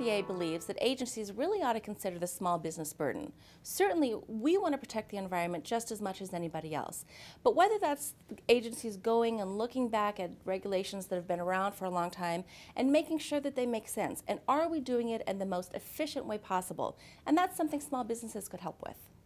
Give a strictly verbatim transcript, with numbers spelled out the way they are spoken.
B A believes that agencies really ought to consider the small business burden. Certainly, we want to protect the environment just as much as anybody else. But whether that's agencies going and looking back at regulations that have been around for a long time and making sure that they make sense, and are we doing it in the most efficient way possible? And that's something small businesses could help with.